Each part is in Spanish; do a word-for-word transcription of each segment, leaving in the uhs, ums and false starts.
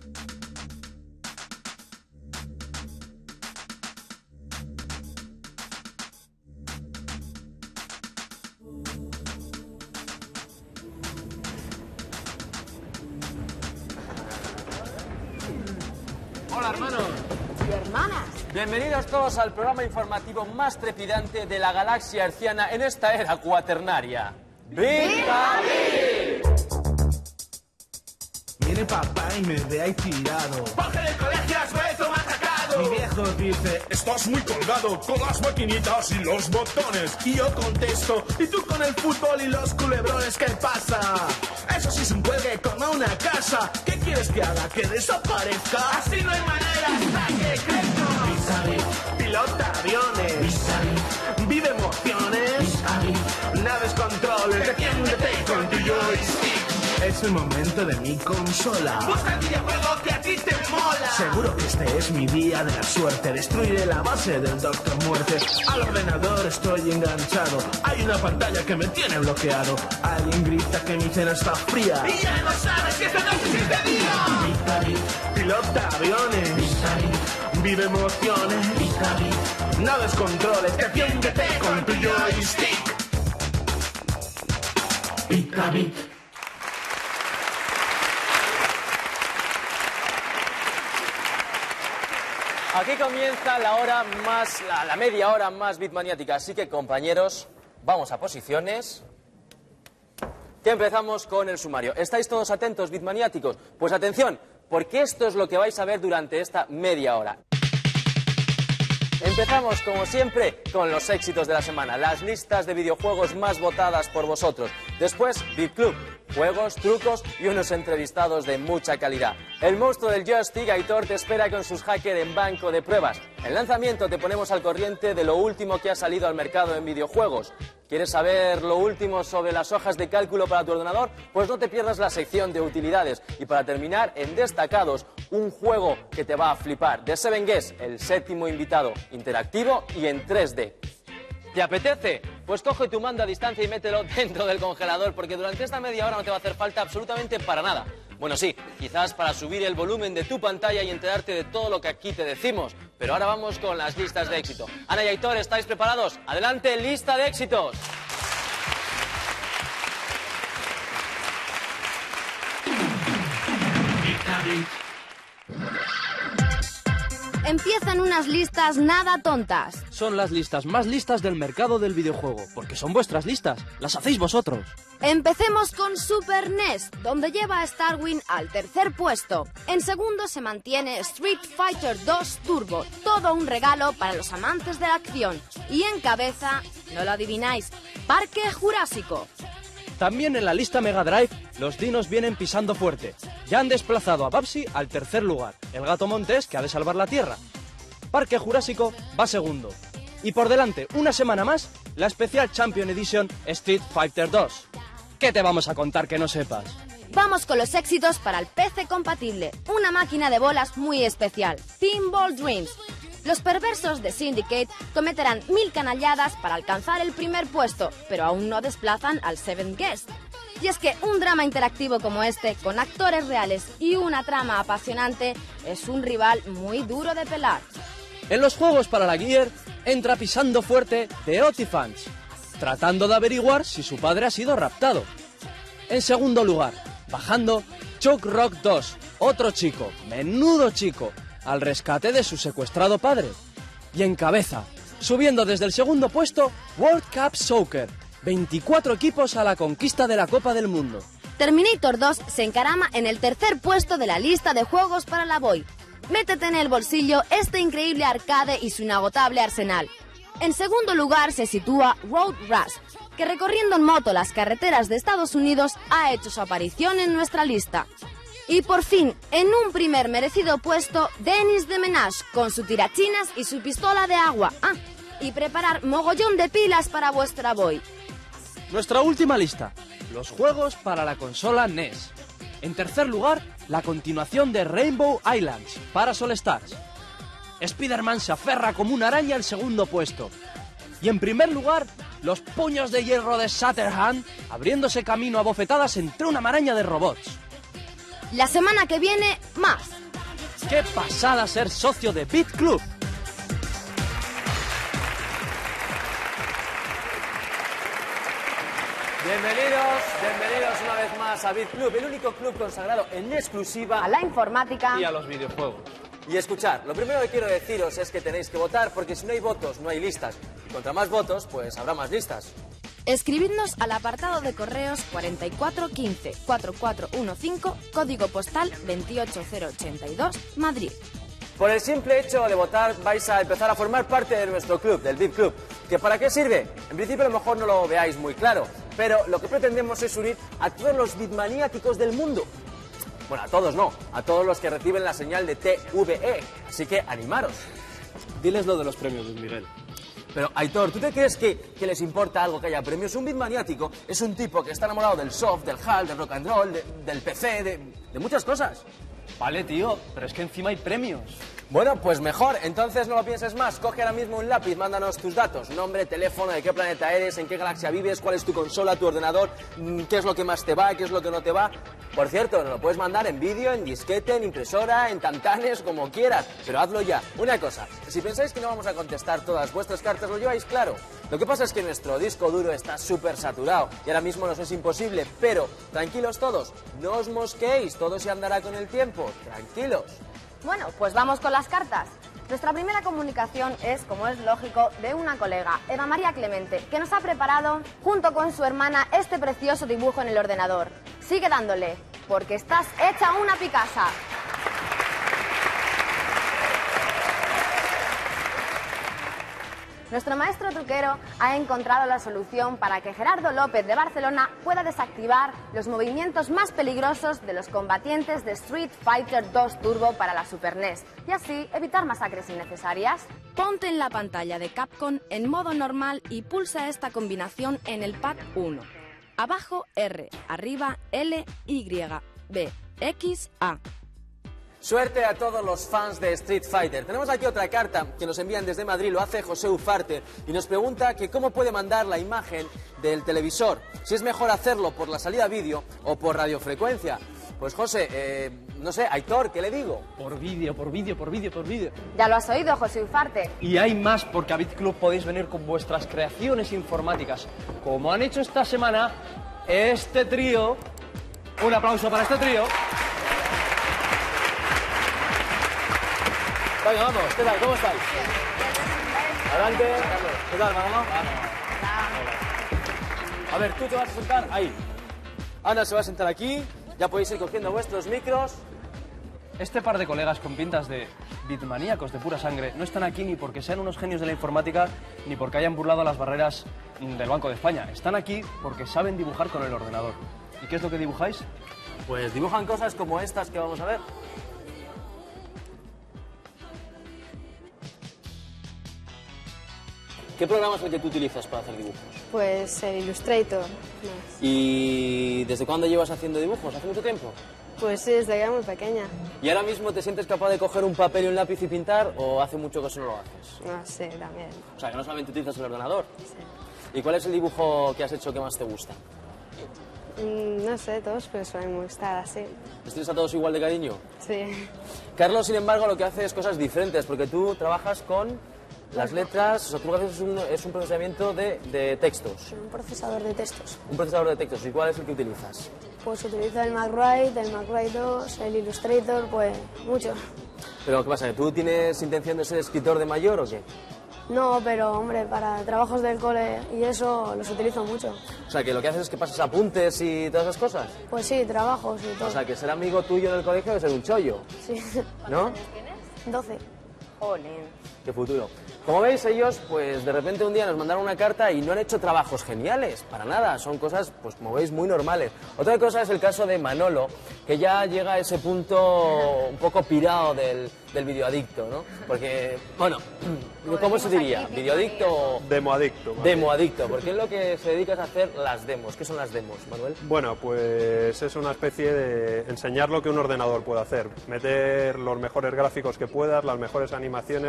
Hola, hermanos. Y hermanas. Bienvenidos todos al programa informativo más trepidante de la galaxia herciana en esta era cuaternaria. ¡Vitamix! Viene papá y me ve ahí tirado. Porque del colegio has vuelto machacado. Mi viejo dice, estás muy colgado con las maquinitas y los botones. y yo contesto, ¿y tú con el fútbol y los culebrones qué pasa? Eso sí es un cuelgue como una casa. ¿Qué quieres que haga? ¿Que desaparezca? Así no hay manera, saque crezco. Pilota aviones, vive emociones, naves controles, Defiéndete con tu joystick. es el momento de mi consola. Busca el videojuego que a ti te mola. Seguro que este es mi día de la suerte. Destruiré la base del Doctor Muerte. Al ordenador estoy enganchado. Hay una pantalla que me tiene bloqueado. Alguien grita que mi cena está fría. Y ya no sabes si esta noche es este día. Pilota aviones, vive emociones, naves controles, defiéndete con tu joystick. Picabit. Aquí comienza la hora más, la, la media hora más bitmaniática. Así que, compañeros, vamos a posiciones. Que empezamos con el sumario. ¿Estáis todos atentos, bitmaniáticos? Pues atención, porque esto es lo que vais a ver durante esta media hora. Empezamos, como siempre, con los éxitos de la semana, las listas de videojuegos más votadas por vosotros. Después, Bit Club, juegos, trucos y unos entrevistados de mucha calidad. El monstruo del joystick, Aitor, te espera con sus hackers en banco de pruebas. En lanzamiento te ponemos al corriente de lo último que ha salido al mercado en videojuegos. ¿Quieres saber lo último sobre las hojas de cálculo para tu ordenador? Pues no te pierdas la sección de utilidades. Y para terminar, en destacados, un juego que te va a flipar. The Seven Guests, el séptimo invitado, interactivo y en tres D. ¿Te apetece? Pues coge tu mando a distancia y mételo dentro del congelador, porque durante esta media hora no te va a hacer falta absolutamente para nada. Bueno, sí, quizás para subir el volumen de tu pantalla y enterarte de todo lo que aquí te decimos. Pero ahora vamos con las listas de éxito. Ana y Aitor, ¿estáis preparados? ¡Adelante, lista de éxitos! Empiezan unas listas nada tontas. Son las listas más listas del mercado del videojuego, porque son vuestras listas, las hacéis vosotros. Empecemos con Super N E S, donde lleva a Starwind al tercer puesto. En segundo se mantiene Street Fighter dos Turbo, todo un regalo para los amantes de la acción. Y en cabeza, no lo adivináis, Parque Jurásico. También en la lista Mega Drive, los dinos vienen pisando fuerte. Ya han desplazado a Babsy al tercer lugar, el gato montés que ha de salvar la Tierra. Parque Jurásico va segundo. Y por delante, una semana más, la especial Champion Edition Street Fighter dos. ¿Qué te vamos a contar que no sepas? Vamos con los éxitos para el P C compatible, una máquina de bolas muy especial, Pinball Dreams. Los perversos de Syndicate cometerán mil canalladas para alcanzar el primer puesto, pero aún no desplazan al Seven Guest. Y es que un drama interactivo como este, con actores reales y una trama apasionante, es un rival muy duro de pelar. En los juegos para la Gear, entra pisando fuerte The Otifants, tratando de averiguar si su padre ha sido raptado. En segundo lugar, bajando, Chuck Rock dos, otro chico, menudo chico, al rescate de su secuestrado padre. Y en cabeza, subiendo desde el segundo puesto, World Cup Soccer, veinticuatro equipos a la conquista de la Copa del Mundo. Terminator dos se encarama en el tercer puesto de la lista de juegos para la Boy. Métete en el bolsillo este increíble arcade y su inagotable arsenal. En segundo lugar se sitúa Road Rash, que recorriendo en moto las carreteras de Estados Unidos ha hecho su aparición en nuestra lista. Y por fin, en un primer merecido puesto, Dennis de Menage, con su tirachinas y su pistola de agua. Ah, y preparar mogollón de pilas para vuestra Boy. Nuestra última lista, los juegos para la consola N E S. En tercer lugar, la continuación de Rainbow Islands, para All Stars. Spider-Man se aferra como una araña al segundo puesto. Y en primer lugar, los puños de hierro de Shatterhand, abriéndose camino a bofetadas entre una maraña de robots. La semana que viene, más. ¡Qué pasada ser socio de Bit Club! Bienvenidos, bienvenidos una vez más a Bit Club, el único club consagrado en exclusiva A la informática. Y a los videojuegos. Y escuchad, lo primero que quiero deciros es que tenéis que votar, porque si no hay votos, no hay listas. Y contra más votos, pues habrá más listas. Escribidnos al apartado de correos cuarenta y cuatro quince cuarenta y cuatro quince, código postal veintiocho cero ochenta y dos, Madrid. Por el simple hecho de votar vais a empezar a formar parte de nuestro club, del Bit Club. ¿Que para qué sirve? En principio a lo mejor no lo veáis muy claro, pero lo que pretendemos es unir a todos los bitmaniáticos del mundo. Bueno, a todos no, a todos los que reciben la señal de T V E, así que animaros. Diles lo de los premios, Luis Miguel. Pero, Aitor, ¿tú te crees que, que les importa algo que haya premios? Un bitmaniático es un tipo que está enamorado del soft, del hard, del rock and roll, de- del P C, de, de muchas cosas. Vale, tío, pero es que encima hay premios. Bueno, pues mejor, entonces no lo pienses más, coge ahora mismo un lápiz, mándanos tus datos, nombre, teléfono, de qué planeta eres, en qué galaxia vives, cuál es tu consola, tu ordenador, mm, qué es lo que más te va, qué es lo que no te va. Por cierto, nos lo puedes mandar en vídeo, en disquete, en impresora, en tantanes, como quieras, pero hazlo ya. Una cosa, si pensáis que no vamos a contestar todas vuestras cartas, lo lleváis claro. Lo que pasa es que nuestro disco duro está súper saturado y ahora mismo nos es imposible, pero tranquilos todos, no os mosquéis, todo se andará con el tiempo, tranquilos. Bueno, pues vamos con las cartas. Nuestra primera comunicación es, como es lógico, de una colega, Eva María Clemente, que nos ha preparado, junto con su hermana, este precioso dibujo en el ordenador. Sigue dándole, porque estás hecha una Picasa. Nuestro maestro truquero ha encontrado la solución para que Gerardo López de Barcelona pueda desactivar los movimientos más peligrosos de los combatientes de Street Fighter dos Turbo para la Super N E S y así evitar masacres innecesarias. Ponte en la pantalla de Capcom en modo normal y pulsa esta combinación en el pad uno. Abajo R, arriba L, Y, B, X, A. Suerte a todos los fans de Street Fighter. Tenemos aquí otra carta que nos envían desde Madrid, lo hace José Ufarte, y nos pregunta que cómo puede mandar la imagen del televisor, si es mejor hacerlo por la salida vídeo o por radiofrecuencia. Pues José, eh, no sé, Aitor, ¿qué le digo? Por vídeo, por vídeo, por vídeo, por vídeo. Ya lo has oído, José Ufarte. Y hay más, porque a Bit Club podéis venir con vuestras creaciones informáticas, como han hecho esta semana este trío. Un aplauso para este trío. Venga, vamos, ¿qué tal? ¿Cómo estáis? Adelante. ¿Qué tal, Manolo? A ver, tú te vas a sentar ahí. Ana se va a sentar aquí. Ya podéis ir cogiendo vuestros micros. Este par de colegas con pintas de bitmaníacos de pura sangre no están aquí ni porque sean unos genios de la informática ni porque hayan burlado las barreras del Banco de España. Están aquí porque saben dibujar con el ordenador. ¿Y qué es lo que dibujáis? Pues dibujan cosas como estas que vamos a ver. ¿Qué programa es el que tú utilizas para hacer dibujos? Pues el Illustrator. ¿Y desde cuándo llevas haciendo dibujos? ¿Hace mucho tiempo? Pues sí, desde que era muy pequeña. ¿Y ahora mismo te sientes capaz de coger un papel y un lápiz y pintar o hace mucho que eso no lo haces? No sé, también. O sea, que no solamente utilizas el ordenador. Sí. ¿Y cuál es el dibujo que has hecho que más te gusta? Mm, no sé, todos pero suelen gustar así. ¿Les tienes a todos igual de cariño? Sí. Carlos, sin embargo, lo que hace es cosas diferentes, porque tú trabajas con las letras, o sea, tú lo que haces es un, es un procesamiento de, de textos. Un procesador de textos. Un procesador de textos. ¿Y cuál es el que utilizas? Pues utilizo el MacWrite, el MacWrite dos, el Illustrator, pues mucho. ¿Pero qué pasa? ¿Que tú tienes intención de ser escritor de mayor o qué? No, pero hombre, para trabajos del cole y eso los utilizo mucho. O sea, que lo que haces es que pasas apuntes y todas esas cosas. Pues sí, trabajos y todo. O sea, que ser amigo tuyo del colegio debe ser un chollo, Sí. ¿no? doce. Jolín. Qué futuro. Como veis, ellos, pues de repente un día nos mandaron una carta y no han hecho trabajos geniales, para nada, son cosas, pues como veis, muy normales. Otra cosa es el caso de Manolo, que ya llega a ese punto un poco pirado del, del videoadicto, ¿no? Porque, bueno, ¿cómo se diría? ¿Videoadicto o...? Demoadicto. ¿vale? Demoadicto, porque es lo que se dedica es a hacer las demos. ¿Qué son las demos, Manuel? Bueno, pues es una especie de enseñar lo que un ordenador puede hacer. Meter los mejores gráficos que puedas, las mejores animaciones, las mejores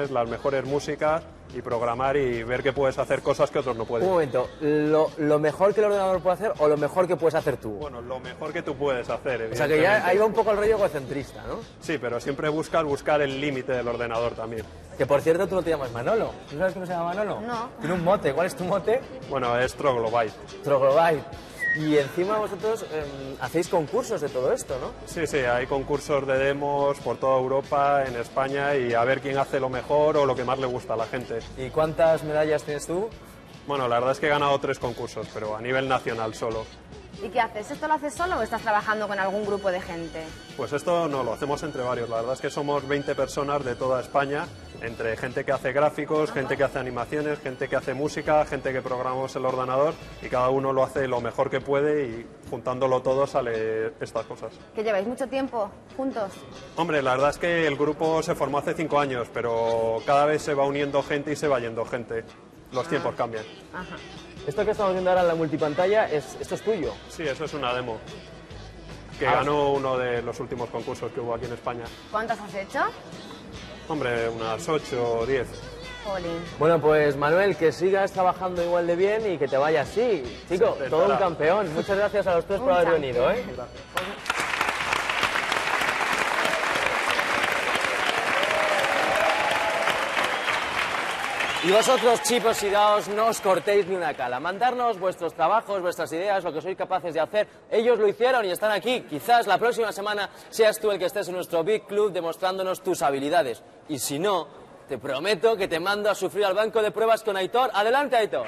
mejores músicas y programar y ver que puedes hacer cosas que otros no pueden. Un momento, ¿lo, lo mejor que el ordenador puede hacer o lo mejor que puedes hacer tú? Bueno, lo mejor que tú puedes hacer, O sea que ya ahí va un poco el rollo egocentrista, ¿no? Sí, pero siempre buscas buscar el límite del ordenador también. Que por cierto tú no te llamas Manolo. ¿Tú sabes cómo se llama Manolo? No. Tiene un mote. ¿Cuál es tu mote? Bueno, es Troglobyte. Troglobyte. Y encima vosotros eh, hacéis concursos de todo esto, ¿no? Sí, sí, hay concursos de demos por toda Europa, en España, y a ver quién hace lo mejor o lo que más le gusta a la gente. ¿Y cuántas medallas tienes tú? Bueno, la verdad es que he ganado tres concursos, pero a nivel nacional solo. ¿Y qué haces? ¿Esto lo haces solo o estás trabajando con algún grupo de gente? Pues esto no, lo hacemos entre varios. La verdad es que somos veinte personas de toda España, entre gente que hace gráficos, gente que hace animaciones, gente que hace música, gente que programamos el ordenador, y cada uno lo hace lo mejor que puede y juntándolo todo sale estas cosas. ¿Que lleváis mucho tiempo juntos? Hombre, la verdad es que el grupo se formó hace cinco años, pero cada vez se va uniendo gente y se va yendo gente. Los tiempos cambian. Ajá. Esto que estamos viendo ahora en la multipantalla, es, esto es tuyo. Sí, eso es una demo que Ah. ganó uno de los últimos concursos que hubo aquí en España. ¿Cuántas has hecho? Hombre, unas ocho o diez. Jolín. Bueno, pues Manuel, que sigas trabajando igual de bien y que te vaya así. Chico, Se todo un intentará. campeón. Muchas gracias a los tres por Un haber campeón. venido, ¿eh? Y vosotros, chicos y daos, no os cortéis ni una cala. Mandarnos vuestros trabajos, vuestras ideas, lo que sois capaces de hacer. Ellos lo hicieron y están aquí. Quizás la próxima semana seas tú el que estés en nuestro Big Club demostrándonos tus habilidades. Y si no, te prometo que te mando a sufrir al banco de pruebas con Aitor. Adelante, Aitor.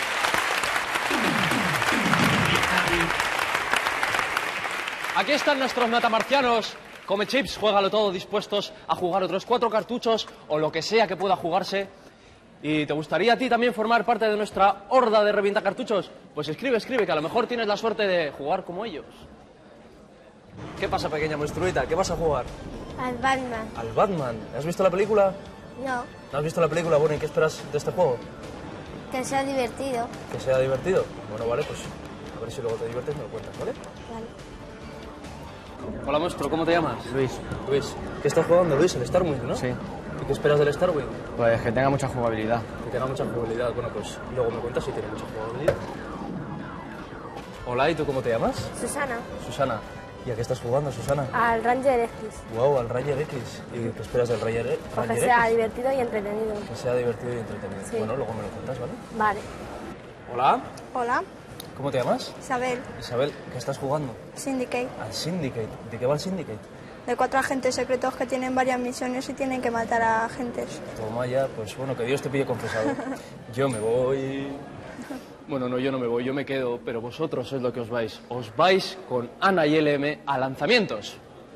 Aquí están nuestros metamarcianos. Come chips, juégalo todo, dispuestos a jugar otros cuatro cartuchos o lo que sea que pueda jugarse. ¿Y te gustaría a ti también formar parte de nuestra horda de revienta cartuchos? Pues escribe, escribe, que a lo mejor tienes la suerte de jugar como ellos. ¿Qué pasa, pequeña monstruita? ¿Qué vas a jugar? Al Batman. Al Batman. ¿Has visto la película? No, ¿No has visto la película? Bueno, ¿y qué esperas de este juego? que sea divertido. ¿Que sea divertido? Bueno, vale, pues a ver si luego te diviertes y me lo cuentas, ¿vale? Vale. Hola, monstruo, ¿cómo te llamas? Luis. Luis. ¿Qué estás jugando, Luis? El Starwing, ¿no? Sí. ¿Y qué esperas del Starwing? Pues que tenga mucha jugabilidad. Que tenga mucha jugabilidad. Bueno, pues luego me cuentas si tiene mucha jugabilidad. Hola, ¿y tú cómo te llamas? Susana. Susana. ¿Y a qué estás jugando, Susana? Al Ranger X. Wow, al Ranger X. ¿Y qué esperas del Ranger, Ranger Porque X? sea divertido y entretenido. Que sea divertido y entretenido. Sí. Bueno, luego me lo cuentas, ¿vale? Vale. Hola. Hola, ¿Cómo te llamas? Isabel. Isabel, ¿qué estás jugando? Syndicate. Al Syndicate. ¿De qué va el Syndicate? De cuatro agentes secretos que tienen varias misiones y tienen que matar a agentes. Toma ya, pues bueno, que Dios te pille confesado. Yo me voy... Bueno, no, yo no me voy, yo me quedo, pero vosotros es lo que os vais. Os vais con Ana y L M a lanzamientos.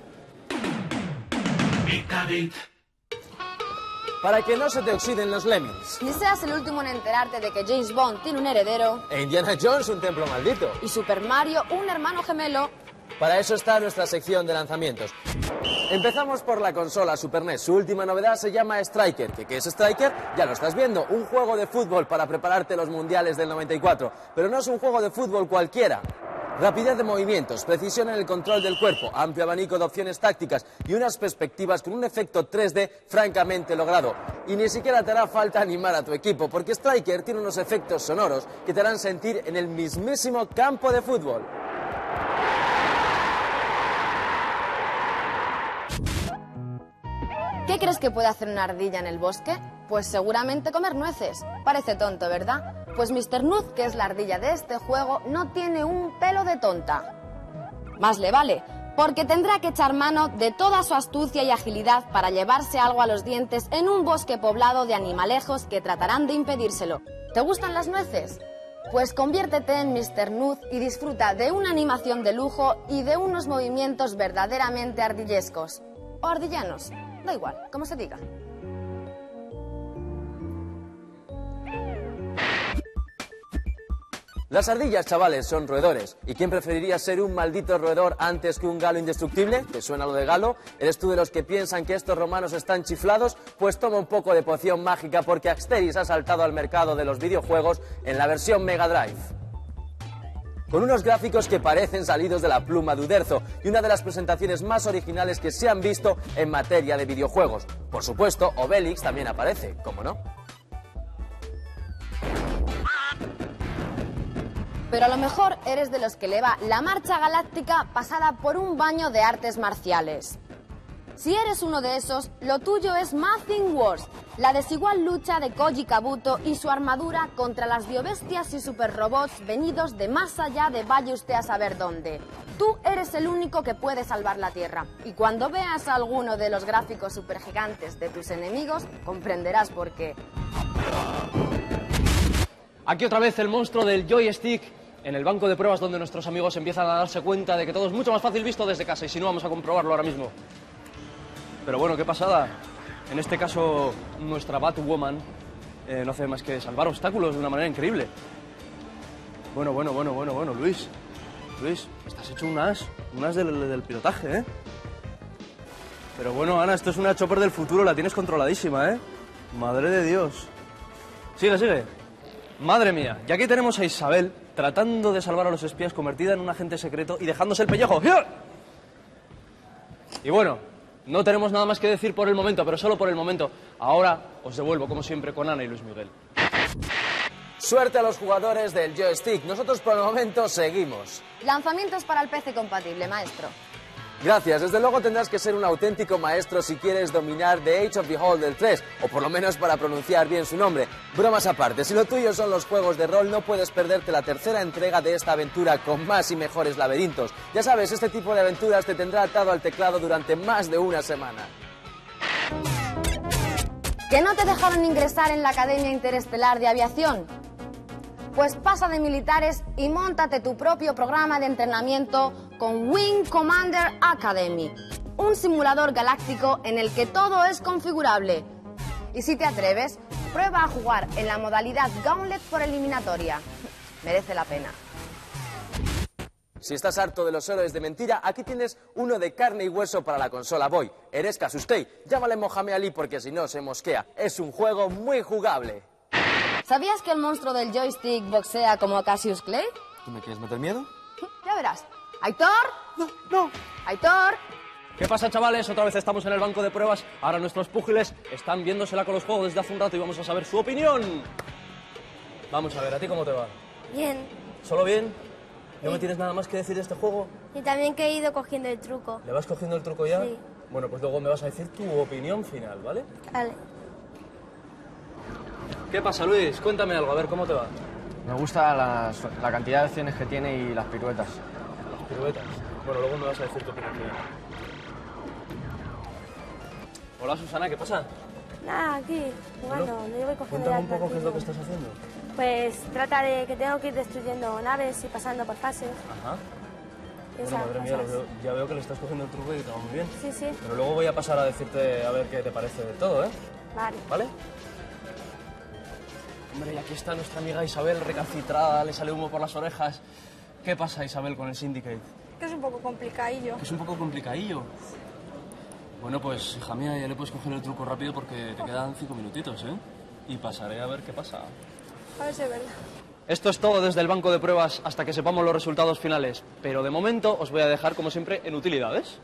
Para que no se te oxiden los lemmings. Y seas el último en enterarte de que James Bond tiene un heredero E Indiana Jones, un templo maldito. y Super Mario un hermano gemelo. Para eso está nuestra sección de lanzamientos. Empezamos por la consola Super N E S. Su última novedad se llama Striker. ¿Qué, qué es Striker? Ya lo estás viendo. Un juego de fútbol para prepararte los mundiales del noventa y cuatro. Pero no es un juego de fútbol cualquiera. Rapidez de movimientos, precisión en el control del cuerpo, amplio abanico de opciones tácticas y unas perspectivas con un efecto tres D francamente logrado. Y ni siquiera te hará falta animar a tu equipo, porque Striker tiene unos efectos sonoros que te harán sentir en el mismísimo campo de fútbol. ¿Qué crees que puede hacer una ardilla en el bosque? Pues seguramente comer nueces. Parece tonto, ¿verdad? Pues mister Nuz, que es la ardilla de este juego, no tiene un pelo de tonta. Más le vale, porque tendrá que echar mano de toda su astucia y agilidad para llevarse algo a los dientes en un bosque poblado de animalejos que tratarán de impedírselo. ¿Te gustan las nueces? Pues conviértete en mister Nuz y disfruta de una animación de lujo y de unos movimientos verdaderamente ardillescos. O ardillanos, da igual, como se diga. Las ardillas, chavales, son roedores. ¿Y quién preferiría ser un maldito roedor antes que un galo indestructible? ¿Te suena lo de galo? ¿Eres tú de los que piensan que estos romanos están chiflados? Pues toma un poco de poción mágica porque Asterix ha saltado al mercado de los videojuegos en la versión Mega Drive. con unos gráficos que parecen salidos de la pluma de Uderzo y una de las presentaciones más originales que se han visto en materia de videojuegos. Por supuesto, Obelix también aparece, ¿cómo no? Pero a lo mejor eres de los que le va la marcha galáctica pasada por un baño de artes marciales. Si eres uno de esos, lo tuyo es Mazing Wars, la desigual lucha de Koji Kabuto y su armadura contra las biobestias y superrobots venidos de más allá de vaya usted a saber dónde. Tú eres el único que puede salvar la Tierra, y cuando veas a alguno de los gráficos supergigantes de tus enemigos, comprenderás por qué. Aquí otra vez el monstruo del joystick en el banco de pruebas donde nuestros amigos empiezan a darse cuenta de que todo es mucho más fácil visto desde casa, y si no, vamos a comprobarlo ahora mismo. Pero bueno, qué pasada. En este caso, nuestra Batwoman eh, no hace más que salvar obstáculos de una manera increíble. Bueno, bueno, bueno, bueno, bueno, Luis. Luis, estás hecho un as, un as del, del pilotaje, ¿eh? Pero bueno, Ana, esto es una chopper del futuro, la tienes controladísima, ¿eh? Madre de Dios. Sigue, sigue. Madre mía, y aquí tenemos a Isabel tratando de salvar a los espías, convertida en un agente secreto y dejándose el pellejo. Y bueno, no tenemos nada más que decir por el momento, pero solo por el momento. Ahora os devuelvo, como siempre, con Ana y Luis Miguel. Suerte a los jugadores del joystick. Nosotros por el momento seguimos. Lanzamientos para el P C compatible, maestro. Gracias. Desde luego tendrás que ser un auténtico maestro si quieres dominar The Age of Beholder tres, o por lo menos para pronunciar bien su nombre. Bromas aparte, si lo tuyo son los juegos de rol, no puedes perderte la tercera entrega de esta aventura con más y mejores laberintos. Ya sabes, este tipo de aventuras te tendrá atado al teclado durante más de una semana. ¿Que no te dejaron ingresar en la Academia Interestelar de Aviación? Pues pasa de militares y móntate tu propio programa de entrenamiento con Wing Commander Academy, un simulador galáctico en el que todo es configurable. Y si te atreves, prueba a jugar en la modalidad Gauntlet por eliminatoria. Merece la pena. Si estás harto de los héroes de mentira, aquí tienes uno de carne y hueso para la consola Boy. Eres Kasustei, llámale Mohamed Ali porque si no se mosquea. Es un juego muy jugable. ¿Sabías que el monstruo del joystick boxea como Cassius Clay? ¿Tú me quieres meter miedo? Ya verás. ¿Aitor? No, no. ¿Aitor? ¿Qué pasa, chavales? Otra vez estamos en el banco de pruebas. Ahora nuestros púgiles están viéndosela con los juegos desde hace un rato y vamos a saber su opinión. Vamos a ver, ¿a ti cómo te va? Bien. ¿Solo bien? ¿No Sí. me tienes nada más que decir de este juego? Y también que he ido cogiendo el truco. ¿Le vas cogiendo el truco ya? Sí. Bueno, pues luego me vas a decir tu opinión final, ¿vale? Vale. ¿Qué pasa, Luis? Cuéntame algo, a ver, ¿cómo te va? Me gusta las- la cantidad de acciones que tiene y las piruetas. Las piruetas. Bueno, luego me vas a decir tu opinión final. Hola, Susana, ¿qué pasa? Nada, aquí, jugando. Bueno, no llevo cogiendo Cuéntame ya un poco qué es lo que partido. estás haciendo. Pues trata de que tengo que ir destruyendo naves y pasando por fases. Ajá. y Bueno, esas madre mía, lo cosas. veo- ya veo que le estás cogiendo el truco y te va muy bien. Sí, sí. Pero luego voy a pasar a decirte a ver qué te parece de todo, ¿eh? Vale. ¿Vale? Hombre, y aquí está nuestra amiga Isabel recalcitrada, le sale humo por las orejas. ¿Qué pasa, Isabel, con el Syndicate? Que es un poco complicadillo. Que es un poco complicadillo. Bueno, pues, hija mía, ya le puedes coger el truco rápido porque te quedan cinco minutitos, ¿eh? Y pasaré a ver qué pasa. A ver si es verdad. Esto es todo desde el banco de pruebas hasta que sepamos los resultados finales. Pero de momento os voy a dejar, como siempre, en utilidades.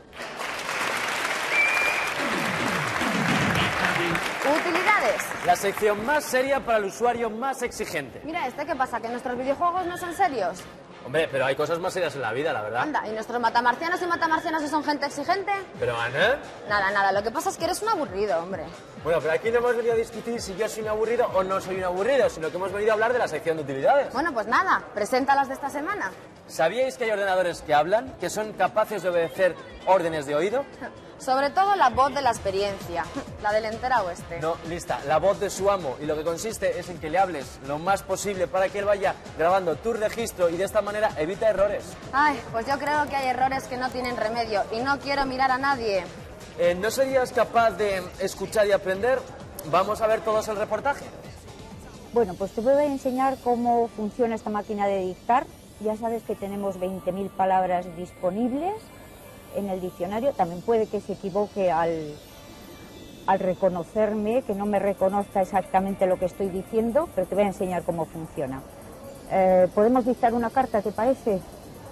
Utilidades. La sección más seria para el usuario más exigente. Mira, este, ¿qué pasa? ¿Que nuestros videojuegos no son serios? Hombre, pero hay cosas más serias en la vida, la verdad. Anda, ¿y nuestros matamarcianos y matamarcianas no son gente exigente? Pero, Ana... Nada, nada, lo que pasa es que eres un aburrido, hombre. Bueno, pero aquí no hemos venido a discutir si yo soy un aburrido o no soy un aburrido, sino que hemos venido a hablar de la sección de utilidades. Bueno, pues nada, preséntalas de esta semana. ¿Sabíais que hay ordenadores que hablan, que son capaces de obedecer órdenes de oído? Sobre todo la voz de la experiencia, la del entera oeste. No, lista, la voz de su amo, y lo que consiste es en que le hables lo más posible para que él vaya grabando tu registro y de esta manera evita errores. Ay, pues yo creo que hay errores que no tienen remedio y no quiero mirar a nadie. Eh, ¿No serías capaz de escuchar y aprender? Vamos a ver todos el reportaje. Bueno, pues te voy a enseñar cómo funciona esta máquina de dictar. Ya sabes que tenemos veinte mil palabras disponibles en el diccionario. También puede que se equivoque al, al reconocerme, que no me reconozca exactamente lo que estoy diciendo, pero te voy a enseñar cómo funciona. Eh, ¿Podemos dictar una carta, te parece?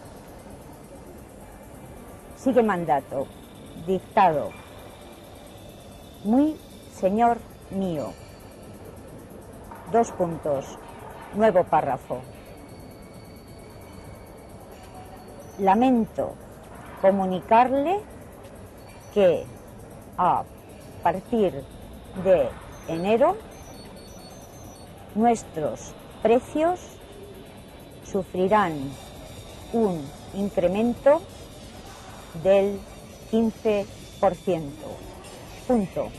Sigue mandato. Dictado. Muy señor mío. Dos puntos. Nuevo párrafo. Lamento comunicarle que a partir de enero nuestros precios sufrirán un incremento del quince por ciento. Punto.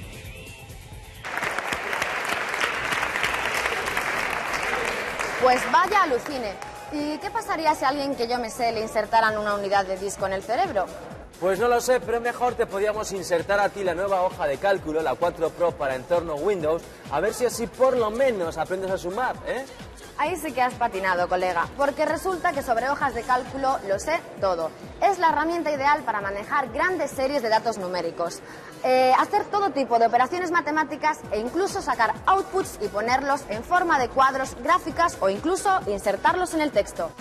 Pues vaya alucine. ¿Y qué pasaría si a alguien que yo me sé le insertaran una unidad de disco en el cerebro? Pues no lo sé, pero mejor te podíamos insertar a ti la nueva hoja de cálculo, la cuatro Pro para entorno Windows, a ver si así por lo menos aprendes a sumar, ¿eh? Ahí sí que has patinado, colega, porque resulta que sobre hojas de cálculo lo sé todo. Es la herramienta ideal para manejar grandes series de datos numéricos, eh, hacer todo tipo de operaciones matemáticas e incluso sacar outputs y ponerlos en forma de cuadros, gráficas o incluso insertarlos en el texto.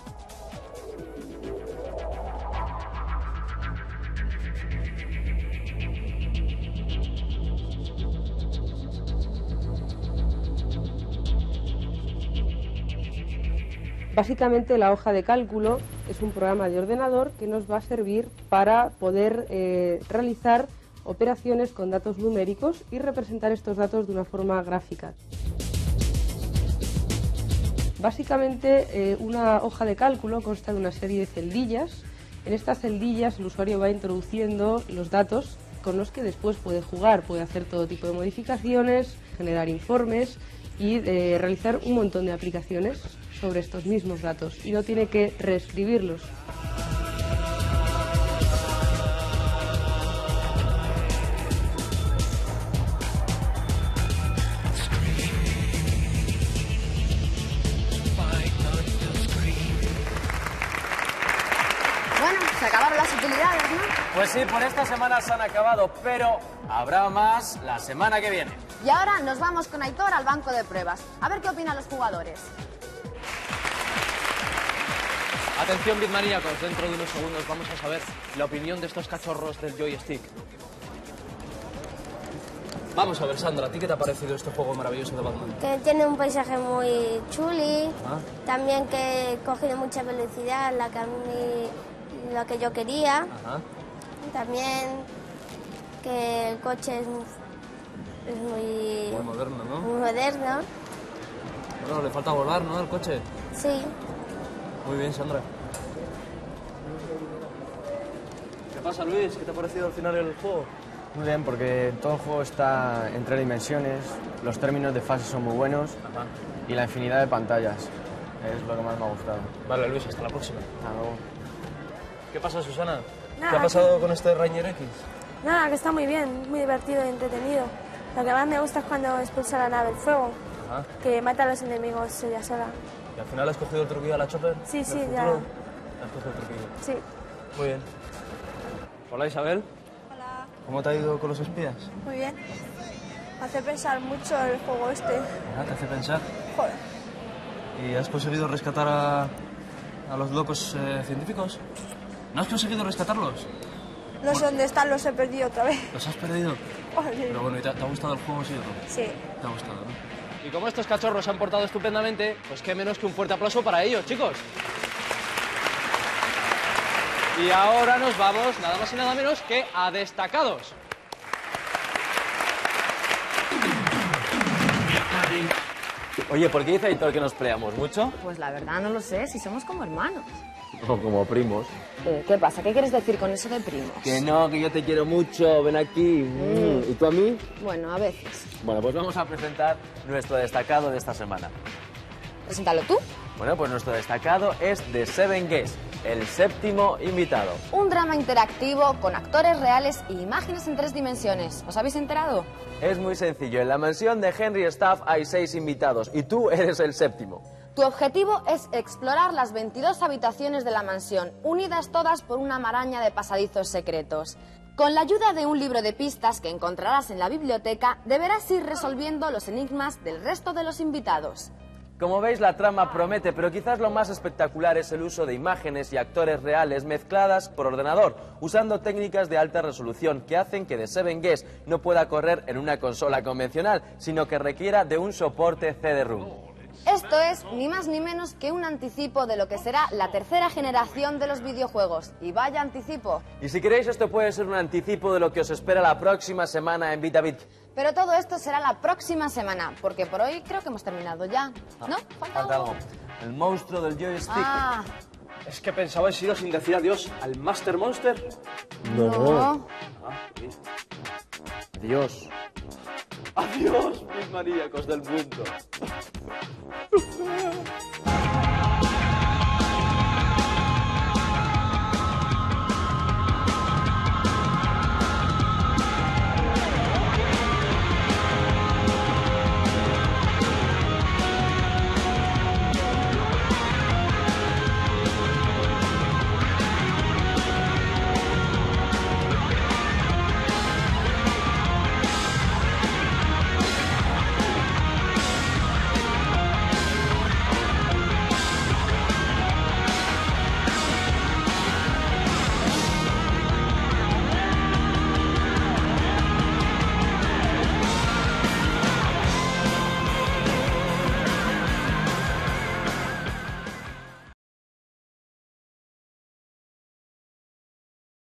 Básicamente la hoja de cálculo es un programa de ordenador que nos va a servir para poder eh, realizar operaciones con datos numéricos y representar estos datos de una forma gráfica. Básicamente eh, una hoja de cálculo consta de una serie de celdillas. En estas celdillas el usuario va introduciendo los datos con los que después puede jugar, puede hacer todo tipo de modificaciones, generar informes y eh, realizar un montón de aplicaciones sobre estos mismos datos y no tiene que reescribirlos. Bueno, se acabaron las utilidades, ¿no? Pues sí, por esta semana se han acabado, pero habrá más la semana que viene. Y ahora nos vamos con Aitor al banco de pruebas. A ver qué opinan los jugadores. Atención, bitmaníacos, dentro de unos segundos vamos a saber la opinión de estos cachorros del joystick. Vamos a ver, Sandra, ¿a ti qué te ha parecido este juego maravilloso de Batman? Que tiene un paisaje muy chuli, ¿Ah? también que coge mucha velocidad, la que a mí, lo que yo quería. Ajá. También que el coche es, es muy, Muy moderno, ¿no? muy moderno. Bueno, le falta volar, ¿no, al coche? Sí. Muy bien, Sandra. ¿Qué pasa, Luis? ¿Qué te ha parecido al final el juego? Muy bien, porque todo el juego está en tres dimensiones, los términos de fase son muy buenos. Ajá. Y la infinidad de pantallas es lo que más me ha gustado. Vale, Luis, hasta la próxima. Hasta luego. ¿Qué pasa, Susana? Nada, ¿Qué ha pasado con este Ranger X? Nada, que está muy bien, muy divertido y entretenido. Lo que más me gusta es cuando expulsa la nave el fuego, Ajá. que mata a los enemigos ella sola. ¿Y al final has cogido el truquillo a la Chopper? Sí, sí, ¿Del ya. futuro? Has cogido el truquillo. Sí. Muy bien. Hola, Isabel. Hola. ¿Cómo te ha ido con los espías? Muy bien. Me hace pensar mucho el juego este. Ajá, te hace pensar. Joder. ¿Y has conseguido rescatar a, a los locos eh, científicos? ¿No has conseguido rescatarlos? No sé dónde están, los he perdido otra vez. ¿Los has perdido? Joder. Pero bueno, ¿y te, te ha gustado el juego, sí o no? Sí. Te ha gustado, ¿no? Y como estos cachorros se han portado estupendamente, pues qué menos que un fuerte aplauso para ellos, chicos. Y ahora nos vamos, nada más y nada menos que a destacados. Oye, ¿por qué dice Aitor que nos peleamos mucho? Pues la verdad no lo sé, si somos como hermanos. O como primos. Eh, ¿Qué pasa? ¿Qué quieres decir con eso de primos? Que no, que yo te quiero mucho, ven aquí. Mm. ¿Y tú a mí? Bueno, a veces. Bueno, pues vamos a presentar nuestro destacado de esta semana. Preséntalo tú. Bueno, pues nuestro destacado es The Seven Guests, el séptimo invitado. Un drama interactivo con actores reales e imágenes en tres dimensiones. ¿Os habéis enterado? Es muy sencillo. En la mansión de Henry Staff hay seis invitados y tú eres el séptimo. Tu objetivo es explorar las veintidós habitaciones de la mansión, unidas todas por una maraña de pasadizos secretos. Con la ayuda de un libro de pistas que encontrarás en la biblioteca, deberás ir resolviendo los enigmas del resto de los invitados. Como veis, la trama promete, pero quizás lo más espectacular es el uso de imágenes y actores reales mezcladas por ordenador, usando técnicas de alta resolución que hacen que The Seven Guests no pueda correr en una consola convencional, sino que requiera de un soporte C D-ROM. Esto es ni más ni menos que un anticipo de lo que será la tercera generación de los videojuegos. Y vaya anticipo. Y si queréis, esto puede ser un anticipo de lo que os espera la próxima semana en VitaBit. Pero todo esto será la próxima semana, porque por hoy creo que hemos terminado ya, ¿no? ¿Falta, Falta algo? El monstruo del joystick. Ah. Es que pensabais iros sin decir adiós al Master Monster. No. Ah, sí. Adiós. Adiós, mis maníacos del mundo.